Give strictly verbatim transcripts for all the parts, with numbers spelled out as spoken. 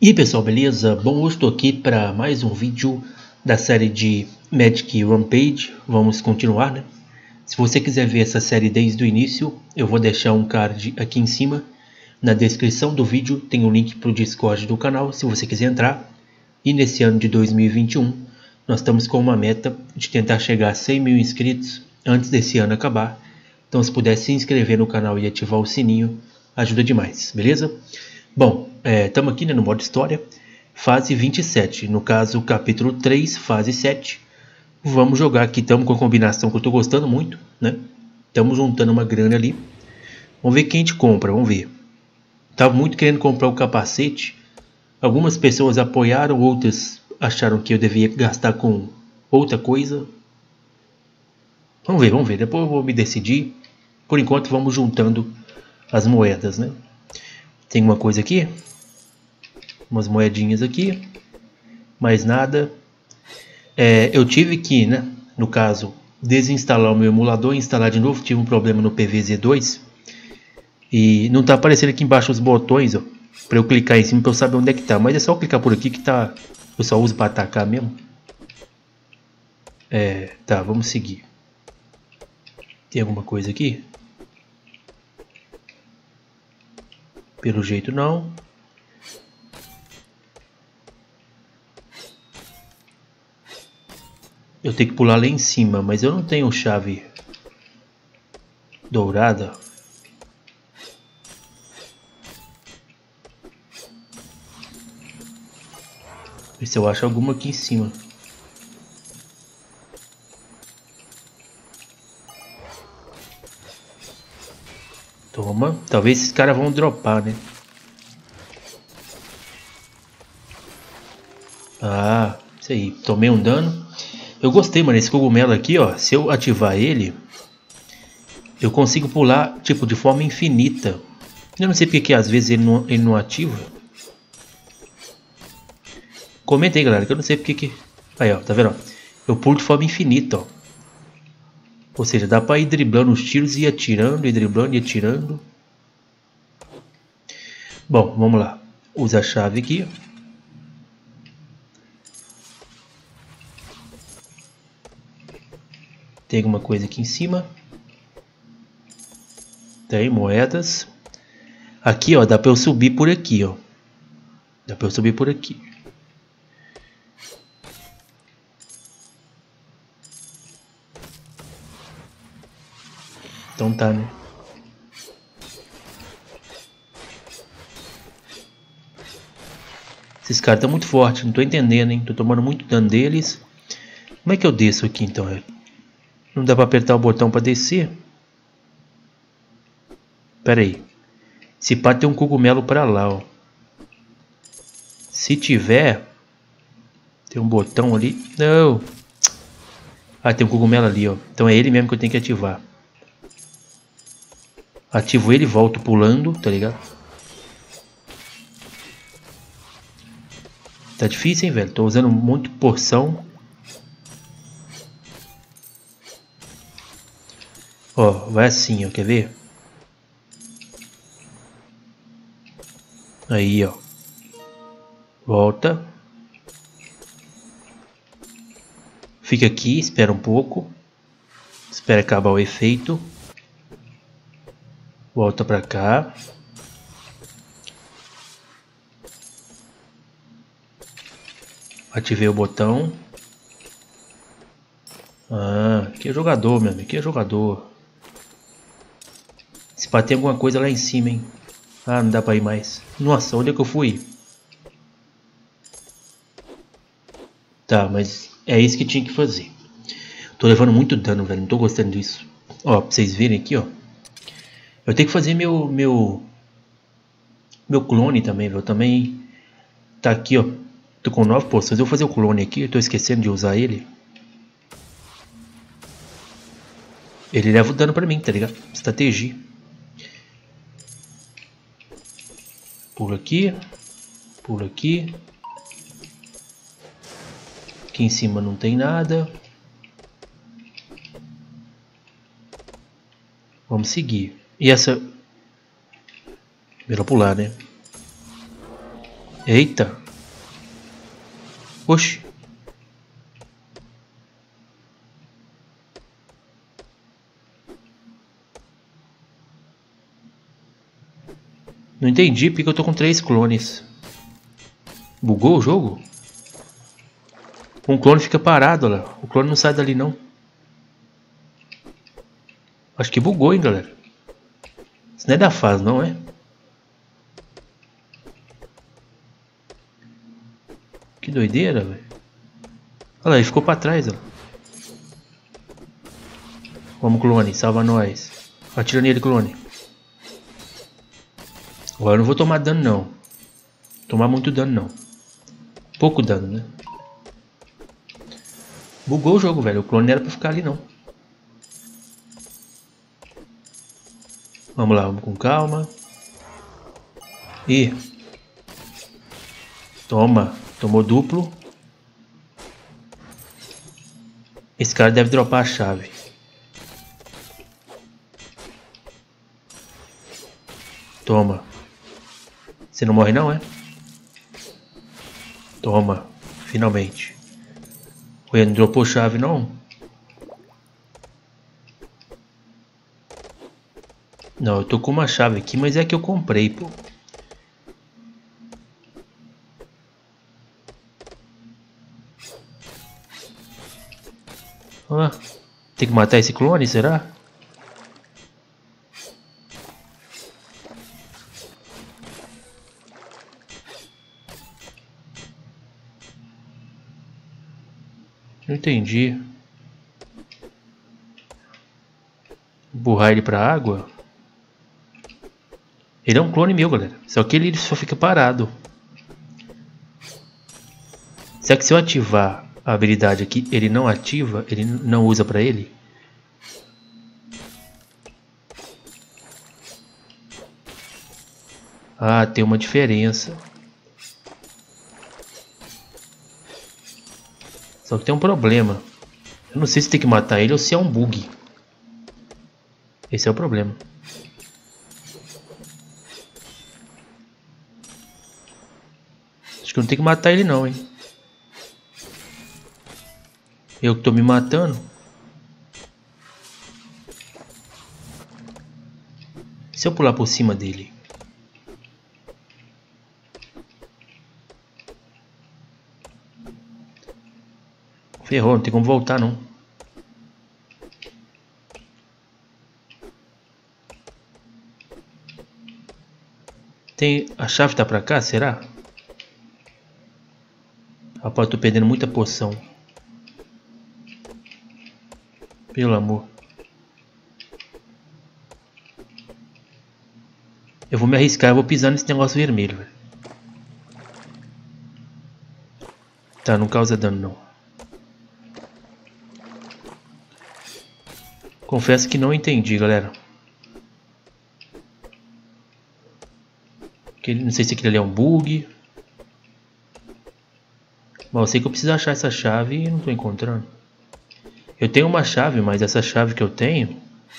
E aí pessoal, beleza? Bom, hoje estou aqui para mais um vídeo da série de Magic Rampage. Vamos continuar, né? Se você quiser ver essa série desde o início, eu vou deixar um card aqui em cima. Na descrição do vídeo tem o link para o Discord do canal, se você quiser entrar. E nesse ano de dois mil e vinte e um, nós estamos com uma meta de tentar chegar a cem mil inscritos antes desse ano acabar. Então se puder se inscrever no canal e ativar o sininho, ajuda demais, beleza? Bom, estamos é, aqui, né, no modo história, fase vinte e sete, no caso capítulo três, fase sete. Vamos jogar aqui, estamos com a combinação que eu estou gostando muito, né? Estamos juntando uma grana ali. Vamos ver quem a gente compra, vamos ver. Estava muito querendo comprar o capacete. Algumas pessoas apoiaram, outras acharam que eu devia gastar com outra coisa. Vamos ver, vamos ver, depois eu vou me decidir. Por enquanto vamos juntando as moedas, né? Tem uma coisa aqui, umas moedinhas aqui, mais nada. É, eu tive que, né, no caso, desinstalar o meu emulador e instalar de novo. Tive um problema no P V Z dois e não está aparecendo aqui embaixo os botões, ó, para eu clicar em cima para eu saber onde é que tá. Mas é só clicar por aqui que tá. Eu só uso para atacar mesmo. É, tá, vamos seguir. Tem alguma coisa aqui? Pelo jeito não. Eu tenho que pular lá em cima, mas eu não tenho chave dourada. Ver se eu acho alguma aqui em cima. Toma. Talvez esses caras vão dropar, né? Ah, isso aí. Tomei um dano. Eu gostei, mano. Esse cogumelo aqui, ó. Se eu ativar ele, eu consigo pular, tipo, de forma infinita. Eu não sei porque que às vezes ele não, ele não ativa. Comenta aí, galera, que eu não sei porque que... Aí, ó. Tá vendo, ó? Eu pulo de forma infinita, ó. Ou seja, dá pra ir driblando os tiros e ir atirando, e driblando e atirando. Bom, vamos lá. Usa a chave aqui. Tem alguma coisa aqui em cima. Tem moedas. Aqui, ó, dá pra eu subir por aqui, ó. Dá pra eu subir por aqui. Então tá, né? Esses caras estão muito fortes, não tô entendendo, hein? Tô tomando muito dano deles. Como é que eu desço aqui, então? Não dá pra apertar o botão pra descer? Pera aí. Se pá, tem um cogumelo pra lá, ó. Se tiver... Tem um botão ali. Não! Ah, tem um cogumelo ali, ó. Então é ele mesmo que eu tenho que ativar. Ativo ele e volto pulando, tá ligado? Tá difícil, hein, velho? Tô usando muito porção. Ó, vai assim, ó. Quer ver? Aí, ó. Volta. Fica aqui, espera um pouco. Espera acabar o efeito. Volta pra cá. Ativei o botão. Ah, aqui é jogador, meu amigo. Aqui é jogador. Se pá, tem alguma coisa lá em cima, hein? Ah, não dá pra ir mais. Nossa, onde é que eu fui? Tá, mas é isso que tinha que fazer. Tô levando muito dano, velho. Não tô gostando disso. Ó, pra vocês verem aqui, ó. Eu tenho que fazer meu... Meu, meu clone também, velho. Também tá aqui, ó. Tô com nove poções. Eu vou fazer o clone aqui. Eu tô esquecendo de usar ele. Ele leva o dano pra mim, tá ligado? Estratégia. Pula aqui. Pula aqui. Aqui em cima não tem nada. Vamos seguir. E essa... Melhor pular, né? Eita. Oxi. Não entendi porque eu tô com três clones. Bugou o jogo? Um clone fica parado, olha. O clone não sai dali não. Acho que bugou, hein, galera. Isso não é da fase, não é? Que doideira, velho. Olha lá, ele ficou pra trás, ó. Vamos, clone, salva nós. Atira nele, clone. Agora eu não vou tomar dano, não. Tomar muito dano, não. Pouco dano, né? Bugou o jogo, velho. O clone não era pra ficar ali, não. Vamos lá, vamos com calma. Ih. Toma. Tomou duplo. Esse cara deve dropar a chave. Toma. Você não morre não, é? Toma. Finalmente. Ué, não dropou chave não? Não, eu tô com uma chave aqui, mas é que eu comprei, pô. Ah, tem que matar esse clone, será? Não entendi. Empurrar ele pra água? Ele é um clone meu, galera. Só que ele só fica parado. Será que se eu ativar a habilidade aqui, ele não ativa? Ele não usa pra ele? Ah, tem uma diferença. Só que tem um problema. Eu não sei se tem que matar ele ou se é um bug. Esse é o problema. Acho que eu não tenho que matar ele não, hein. Eu que tô me matando. Se eu pular por cima dele? Ferrou, não tem como voltar não. Tem... A chave tá pra cá, será? Rapaz, eu tô perdendo muita poção. Pelo amor. Eu vou me arriscar, eu vou pisar nesse negócio vermelho, velho. Tá, não causa dano não. Confesso que não entendi, galera. Não sei se aquilo ali é um bug. Mas eu sei que eu preciso achar essa chave e não tô encontrando. Eu tenho uma chave, mas essa chave que eu tenho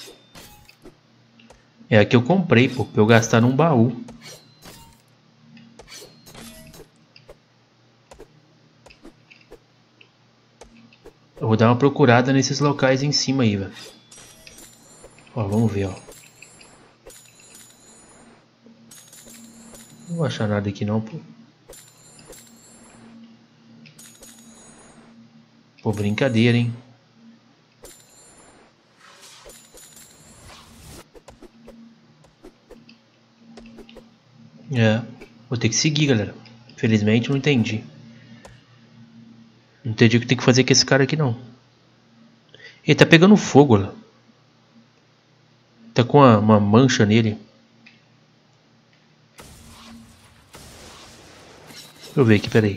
é a que eu comprei, pô, pra eu gastar num baú. Eu vou dar uma procurada nesses locais em cima aí, velho. Ó, vamos ver, ó. Não vou achar nada aqui não, pô. Pô, brincadeira, hein. É, vou ter que seguir, galera. Infelizmente não entendi. Não entendi o que tem que fazer com esse cara aqui não. Ele tá pegando fogo, lá. Tá com uma, uma mancha nele. Deixa eu ver aqui, peraí.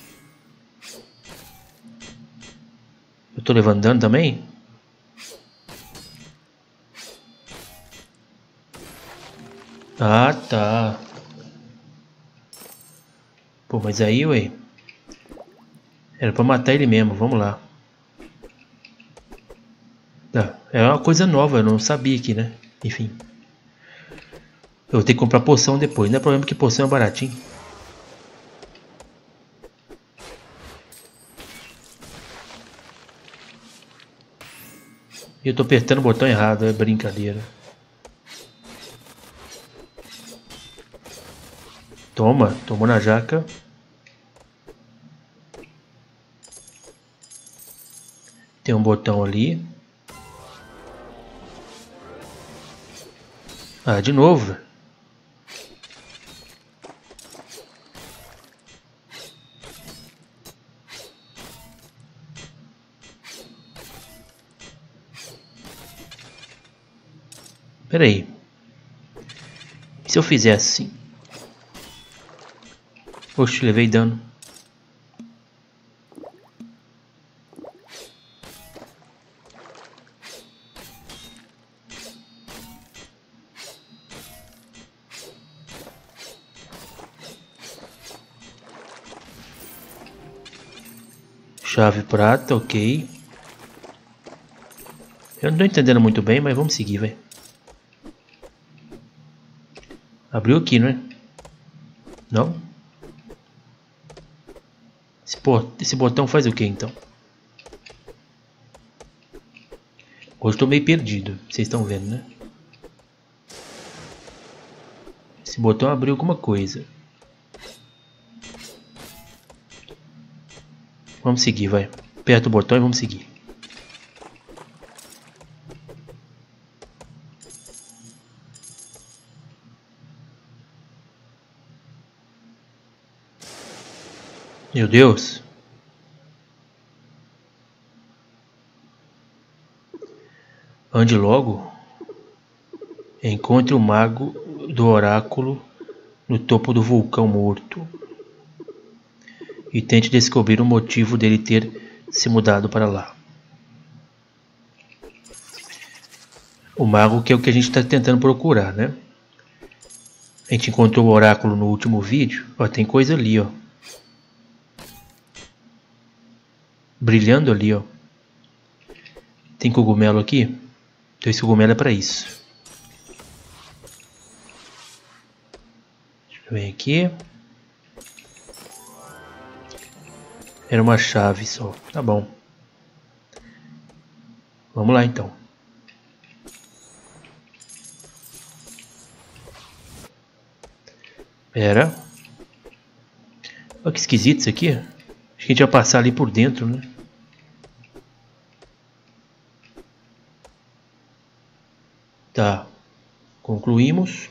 Eu tô levando dano também? Ah, tá. Pô, mas aí, ué. Era pra matar ele mesmo, vamos lá. Tá, é uma coisa nova, eu não sabia aqui, né? Enfim. Eu vou ter que comprar poção depois, não é problema que poção é baratinho. E eu tô apertando o botão errado, é brincadeira. Toma, tomou na jaca. Tem um botão ali. Ah, de novo. Pera aí. E se eu fizer assim? Oxe, levei dano. Chave prata, ok. Eu não tô entendendo muito bem, mas vamos seguir, velho. Abriu aqui, não é? Não? Esse, esse botão faz o que então? Hoje estou meio perdido, vocês estão vendo, né? Esse botão abriu alguma coisa. Vamos seguir, vai. Aperta o botão e vamos seguir. Meu Deus. Ande logo. Encontre o mago do oráculo no topo do vulcão morto. E tente descobrir o motivo dele ter se mudado para lá. O mago que é o que a gente está tentando procurar, né? A gente encontrou o oráculo no último vídeo. Ó, tem coisa ali, ó. Brilhando ali, ó. Tem cogumelo aqui? Então esse cogumelo é para isso. Deixa eu ver aqui. Era uma chave só. Tá bom. Vamos lá então. Pera. Olha que esquisito isso aqui. Acho que a gente vai passar ali por dentro, né? Tá. Concluímos.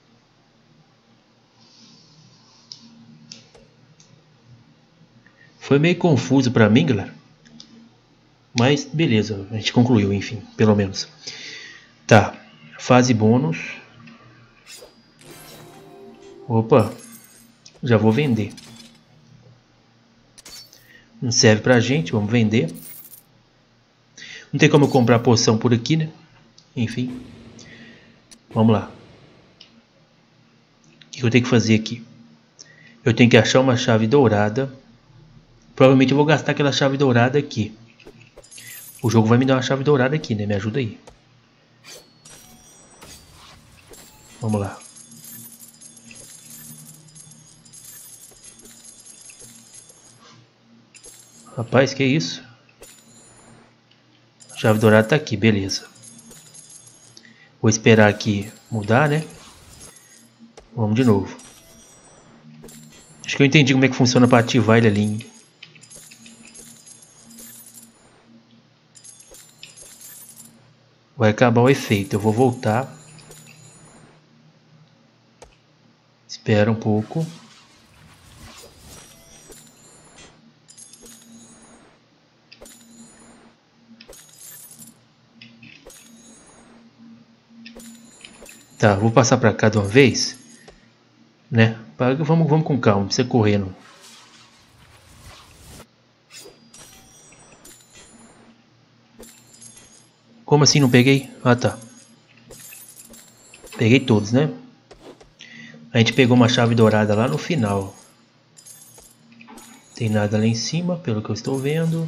Foi meio confuso pra mim, galera. Mas beleza, a gente concluiu, enfim, pelo menos. Tá. Fase bônus. Opa. Já vou vender. Não serve pra gente, vamos vender. Não tem como eu comprar poção por aqui, né? Enfim. Vamos lá. O que eu tenho que fazer aqui? Eu tenho que achar uma chave dourada. Provavelmente eu vou gastar aquela chave dourada aqui. O jogo vai me dar uma chave dourada aqui, né? Me ajuda aí. Vamos lá. Rapaz, que isso? A chave dourada tá aqui, beleza. Vou esperar aqui mudar, né? Vamos de novo. Acho que eu entendi como é que funciona para ativar ele ali. Vai acabar o efeito. Eu vou voltar. Espera um pouco. Tá, vou passar para cá de uma vez, né? Vamos, vamos com calma, não precisa correr não. Como assim não peguei? Ah, tá. Peguei todos, né? A gente pegou uma chave dourada lá no final. Tem nada lá em cima, pelo que eu estou vendo.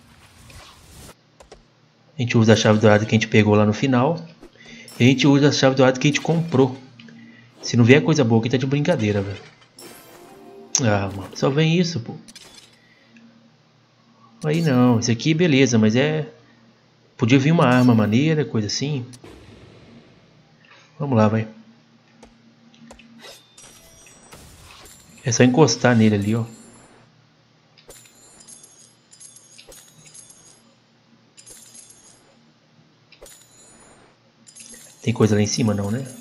A gente usa a chave dourada que a gente pegou lá no final. E a gente usa a chave dourada que a gente comprou. Se não vier coisa boa aqui, tá de brincadeira, velho. Ah, mano, só vem isso, pô. Aí não, isso aqui beleza, mas é... Podia vir uma arma maneira, coisa assim. Vamos lá, vai. É só encostar nele ali, ó. Tem coisa lá em cima não, né?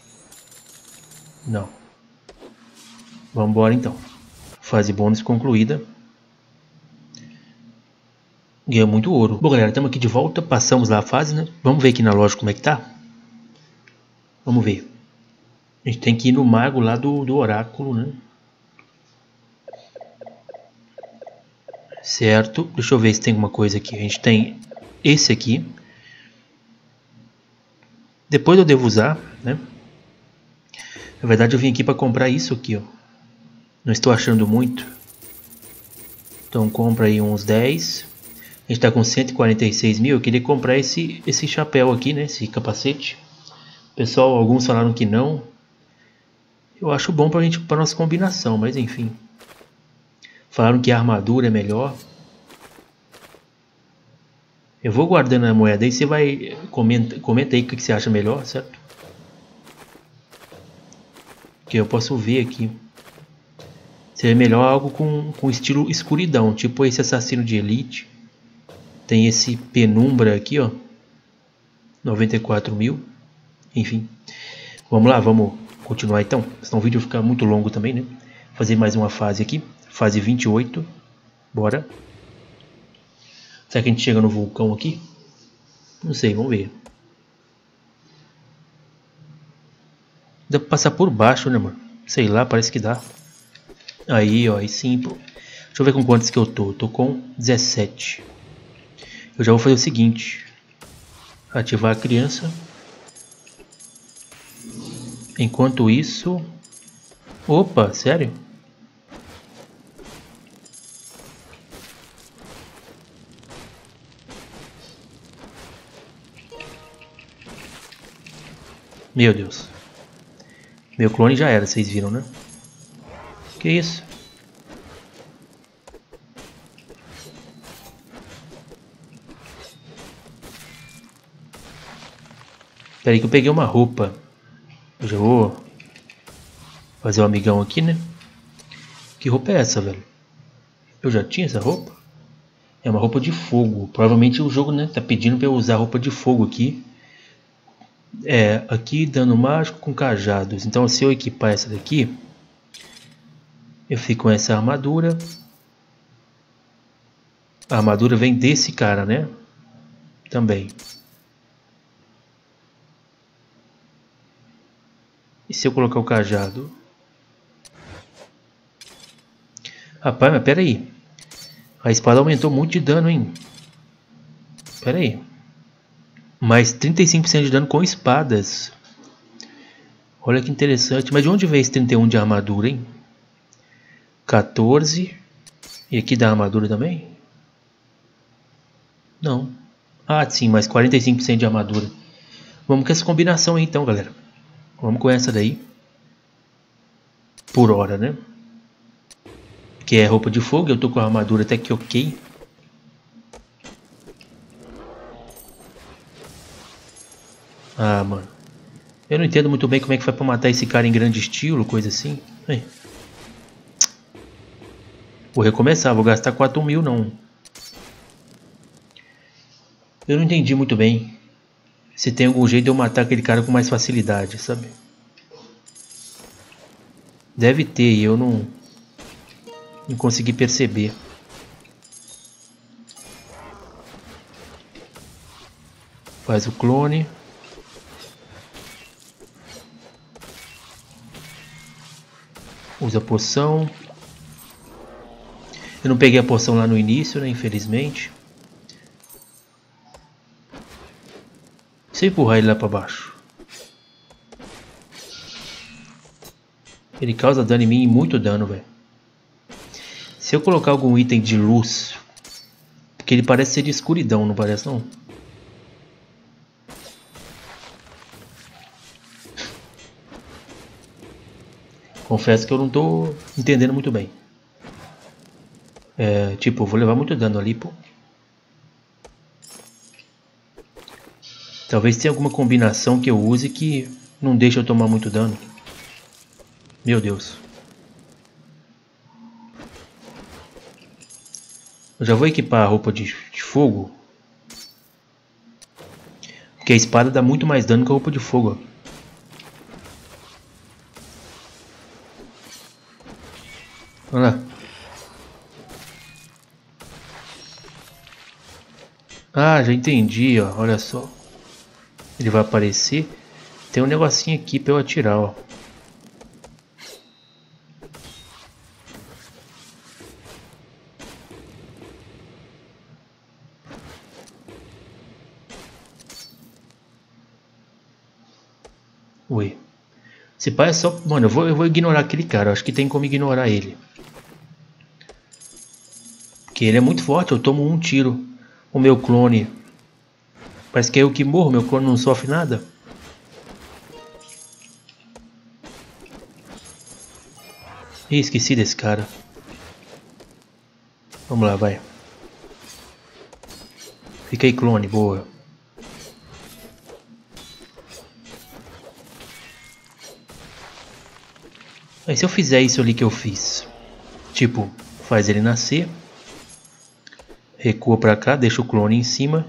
Não. Vamos embora então. Fase bônus concluída. Ganhou muito ouro. Bom, galera, estamos aqui de volta. Passamos lá a fase, né? Vamos ver aqui na loja como é que tá. Vamos ver. A gente tem que ir no mago lá do, do oráculo, né? Certo. Deixa eu ver se tem alguma coisa aqui. A gente tem esse aqui. Depois eu devo usar, né? Na verdade eu vim aqui para comprar isso aqui, ó. Não estou achando muito. Então compra aí uns dez. A gente está com cento e quarenta e seis mil. Eu queria comprar esse, esse chapéu aqui, né? Esse capacete. Pessoal, alguns falaram que não. Eu acho bom pra gente, para nossa combinação, mas enfim. Falaram que a armadura é melhor. Eu vou guardando a moeda aí, você vai comenta, comenta aí o que você acha melhor, certo? Que eu posso ver aqui. Seria melhor algo com, com estilo escuridão, tipo esse assassino de elite. Tem esse penumbra aqui, ó. noventa e quatro mil. Enfim. Vamos lá, vamos continuar então. Senão o vídeo vai ficar muito longo também, né? Fazer mais uma fase aqui. Fase vinte e oito. Bora. Será que a gente chega no vulcão aqui? Não sei, vamos ver. Dá pra passar por baixo, né, mano? Sei lá, parece que dá. Aí, ó, aí sim, pô. Deixa eu ver com quantos que eu tô. Eu tô com dezessete. Eu já vou fazer o seguinte. Ativar a criança. Enquanto isso... Opa, sério? Meu Deus. Meu clone já era, vocês viram, né? Que isso? Espera aí que eu peguei uma roupa. Eu já vou fazer um amigão aqui, né? Que roupa é essa, velho? Eu já tinha essa roupa? É uma roupa de fogo. Provavelmente o jogo, né, tá pedindo pra eu usar roupa de fogo aqui. É, aqui dano mágico com cajados. Então se eu equipar essa daqui, eu fico com essa armadura. A armadura vem desse cara, né? Também. E se eu colocar o cajado? Rapaz, mas pera aí. A espada aumentou muito de dano, hein? Pera aí. Mais trinta e cinco por cento de dano com espadas. Olha que interessante. Mas de onde veio esse trinta e um de armadura, hein? quatorze. E aqui da armadura também? Não. Ah, sim, mais quarenta e cinco por cento de armadura. Vamos com essa combinação aí então, galera. Vamos com essa daí. Por hora, né? Que é roupa de fogo. Eu tô com a armadura até que ok. Ah, mano. Eu não entendo muito bem como é que foi pra matar esse cara em grande estilo, coisa assim. Aí. Vou recomeçar, vou gastar quatro mil não. Eu não entendi muito bem se tem algum jeito de eu matar aquele cara com mais facilidade, sabe? Deve ter, e eu não, não consegui perceber. Faz o clone. Usa a poção. Eu não peguei a poção lá no início, né? Infelizmente. Se eu empurrar ele lá pra baixo. Ele causa dano em mim, muito dano, velho. Se eu colocar algum item de luz, porque ele parece ser de escuridão, não parece não? Confesso que eu não tô entendendo muito bem. É, tipo, eu vou levar muito dano ali, pô. Talvez tenha alguma combinação que eu use que não deixa eu tomar muito dano. Meu Deus. Eu já vou equipar a roupa de, de fogo. Porque a espada dá muito mais dano que a roupa de fogo. Olha lá. Ah, já entendi, ó. Olha só. Ele vai aparecer. Tem um negocinho aqui pra eu atirar, ó. Ué. Esse pai é só... Mano, eu vou, eu vou ignorar aquele cara. Eu acho que tem como ignorar ele. Porque ele é muito forte. Eu tomo um tiro. O meu clone... Parece que é eu que morro. Meu clone não sofre nada. Ih, esqueci desse cara. Vamos lá, vai. Fica aí, clone. Boa. Aí se eu fizer isso ali que eu fiz, tipo, faz ele nascer, recua pra cá, deixa o clone em cima.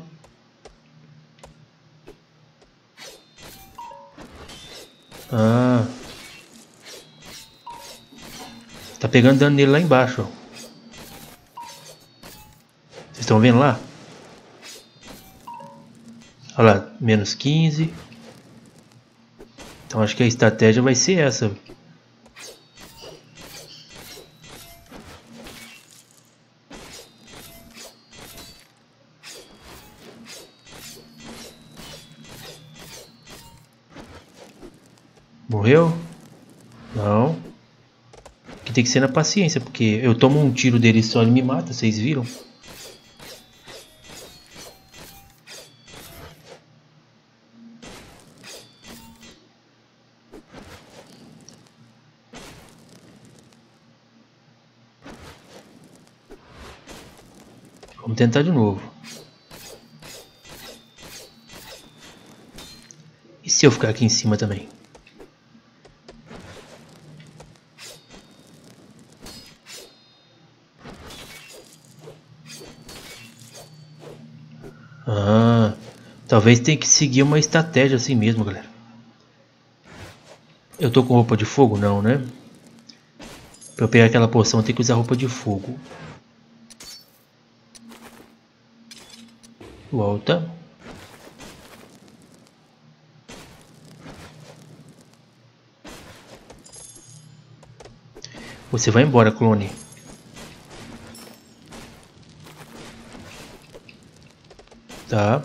Ah, tá pegando dano nele lá embaixo, ó. Vocês estão vendo lá? Olha lá, menos quinze. Então acho que a estratégia vai ser essa. Morreu? Não. Aqui tem que ser na paciência, porque eu tomo um tiro dele só, ele me mata, vocês viram? Vamos tentar de novo. E se eu ficar aqui em cima também? Ah, talvez tenha que seguir uma estratégia assim mesmo, galera. Eu tô com roupa de fogo? Não, né? Pra eu pegar aquela poção, eu tenho que usar roupa de fogo. Volta. Você vai embora, clone. Tá.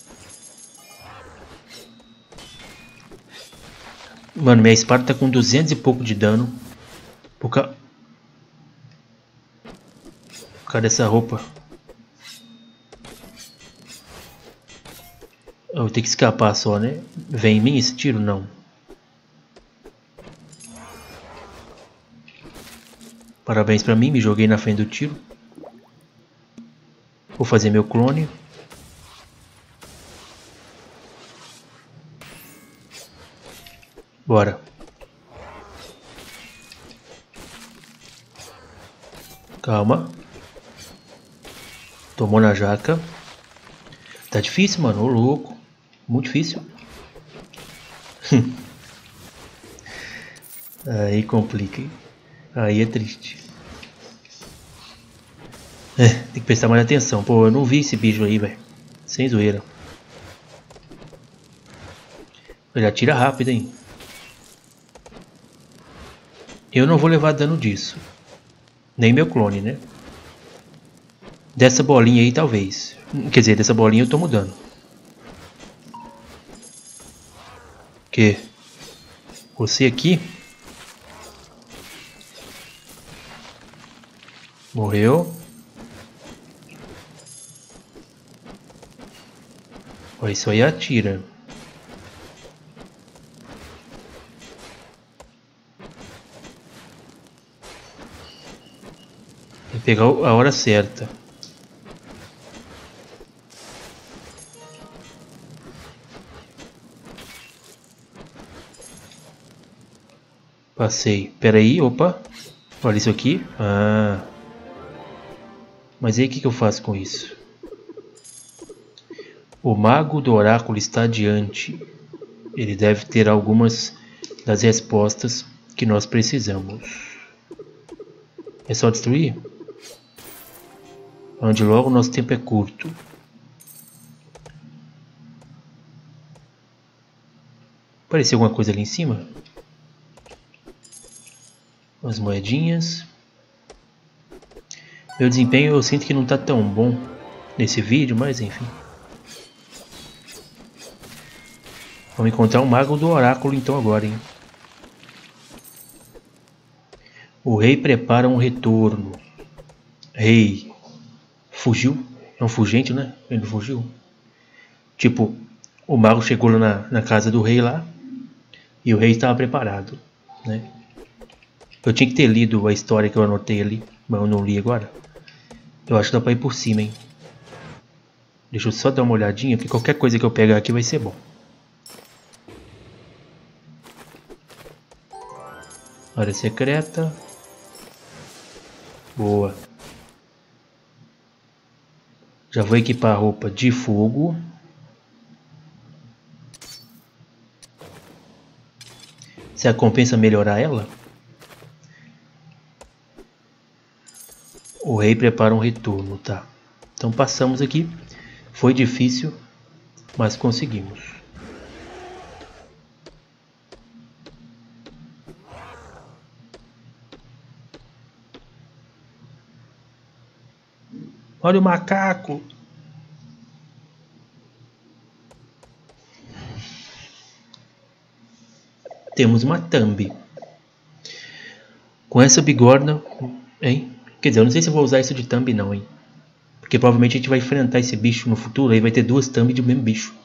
Mano, minha espada tá com duzentos e pouco de dano. Por causa... Por causa dessa roupa. Eu vou ter que escapar só, né? Vem em mim esse tiro? Não. Parabéns pra mim, me joguei na frente do tiro. Vou fazer meu clone. Bora. Calma. Tomou na jaca. Tá difícil, mano. Ô louco. Muito difícil. Aí complica, hein? Aí é triste. É, tem que prestar mais atenção. Pô, eu não vi esse bicho aí, velho. Sem zoeira. Ele atira rápido, hein? Eu não vou levar dano disso. Nem meu clone, né? Dessa bolinha aí, talvez. Quer dizer, dessa bolinha eu tomo dano. Que? Você aqui? Morreu. Ó, isso aí atira. Tem que pegar a hora certa. Passei. Pera aí, opa. Olha isso aqui. Ah. Mas aí o que, que eu faço com isso? O mago do oráculo está diante. Ele deve ter algumas das respostas que nós precisamos. É só destruir? Onde logo nosso tempo é curto. Apareceu alguma coisa ali em cima? Umas moedinhas. Meu desempenho eu sinto que não está tão bom nesse vídeo, mas enfim. Vamos encontrar um mago do oráculo então agora, hein? O rei prepara um retorno. Rei. Fugiu? É um fugente, né? Ele fugiu. Tipo, o mago chegou lá na, na casa do rei lá. E o rei estava preparado, né? Eu tinha que ter lido a história que eu anotei ali. Mas eu não li agora. Eu acho que dá pra ir por cima, hein? Deixa eu só dar uma olhadinha. Porque qualquer coisa que eu pegar aqui vai ser bom. Área secreta. Boa. Já vou equipar a roupa de fogo. Será que compensa melhorar ela? O rei prepara um retorno, tá? Então passamos aqui. Foi difícil, mas conseguimos. Olha o macaco! Temos uma thumb. Com essa bigorna, hein? Quer dizer, eu não sei se eu vou usar isso de thumb não, hein? Porque provavelmente a gente vai enfrentar esse bicho no futuro, aí vai ter duas thumbs do mesmo bicho.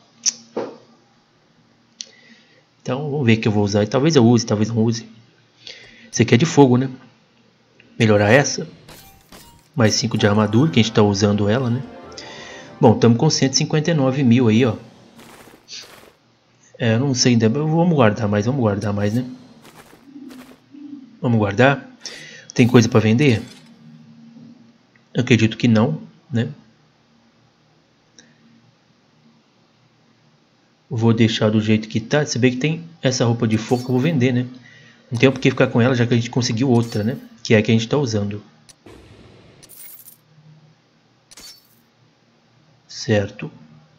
Então vamos ver o que eu vou usar. E talvez eu use, talvez não use. Esse aqui é de fogo, né? Melhorar essa. Mais cinco de armadura, que a gente está usando ela, né? Bom, estamos com cento e cinquenta e nove mil aí, ó. É, eu não sei ainda. Vamos guardar mais, vamos guardar mais, né? Vamos guardar. Tem coisa para vender? Eu acredito que não, né? Vou deixar do jeito que tá. Se bem que tem essa roupa de fogo que eu vou vender, né? Não tem por que ficar com ela, já que a gente conseguiu outra, né? Que é a que a gente está usando. Certo.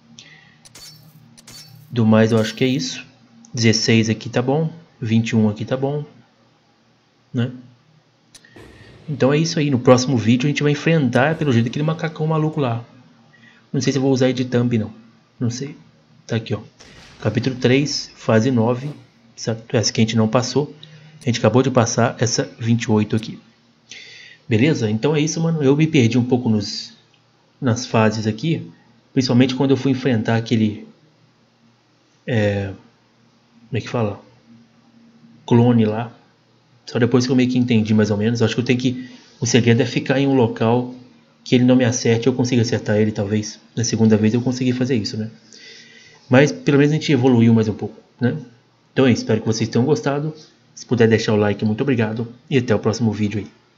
Do mais eu acho que é isso. dezesseis aqui tá bom. vinte e um aqui tá bom. Né? Então é isso aí. No próximo vídeo a gente vai enfrentar, pelo jeito, aquele macacão maluco lá. Não sei se eu vou usar de thumb, não. Não sei. Tá aqui, ó. Capítulo três, fase nove. Essa que a gente não passou. A gente acabou de passar essa vinte e oito aqui. Beleza? Então é isso, mano. Eu me perdi um pouco nos, nas fases aqui. Principalmente quando eu fui enfrentar aquele... É, como é que fala? Clone lá. Só depois que eu meio que entendi mais ou menos. Eu acho que eu tenho que... O segredo é ficar em um local que ele não me acerte. Eu consiga acertar ele, talvez. Na segunda vez eu consegui fazer isso, né? Mas pelo menos a gente evoluiu mais um pouco, né? Então é isso. Espero que vocês tenham gostado. Se puder deixar o like, muito obrigado. E até o próximo vídeo aí.